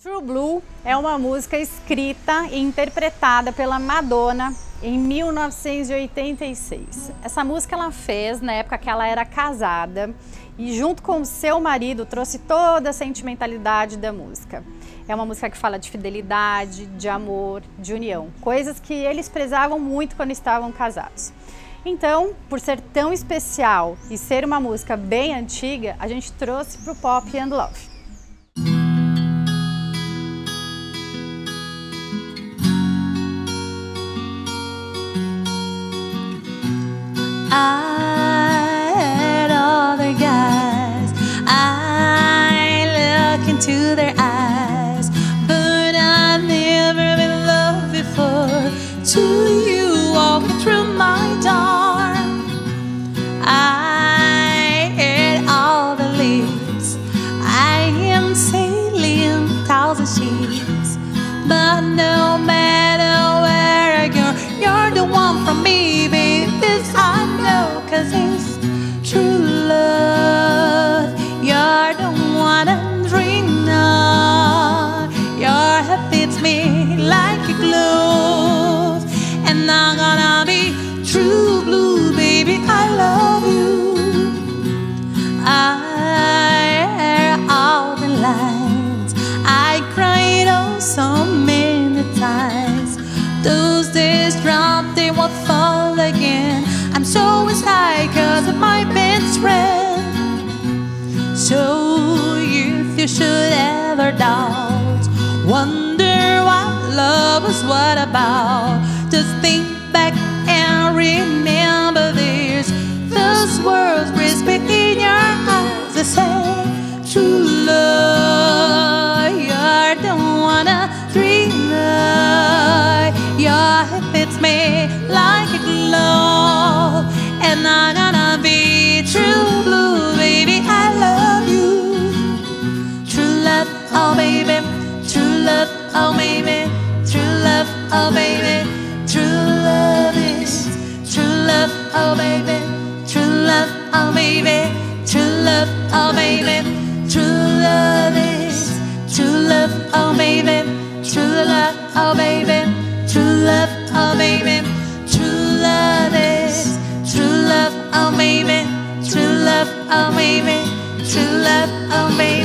True Blue é uma música escrita e interpretada pela Madonna em 1986. Essa música ela fez na época que ela era casada e junto com o seu marido trouxe toda a sentimentalidade da música. É uma música que fala de fidelidade, de amor, de união, coisas que eles prezavam muito quando estavam casados. Então, por ser tão especial e ser uma música bem antiga, a gente trouxe para o Pop and Love. I had other guys, I look into their eyes, but I've never been in love before. Till you walk through my door, I had all the lips, I am sailing thousand ships, but no matter where I go, you're the one for me, baby. This I know, 'cause it's true love. You're the one I'm dreaming of. Your heart fits me like a glove, and I'm gonna be true blue, baby. I love you. I hear all the lines, I cried oh so many times. Those days dropped, they won't fall again. I'm so inside 'cause of my best friend. So if you should ever doubt, wonder what love was what about, just think back and remember this. Those words whisper in your eyes, I say true love. You're the one I dream of. Your heart fits me like a glove, and I'm gonna be true blue, baby. I love you. True love, oh baby. True love, oh baby. True love, oh baby. True love is true love, oh baby. True love, oh baby. True love, oh baby. True love is true love, oh baby. True love, oh baby. True love, oh baby. True love is true love, oh baby. True love, oh baby. True love, oh baby.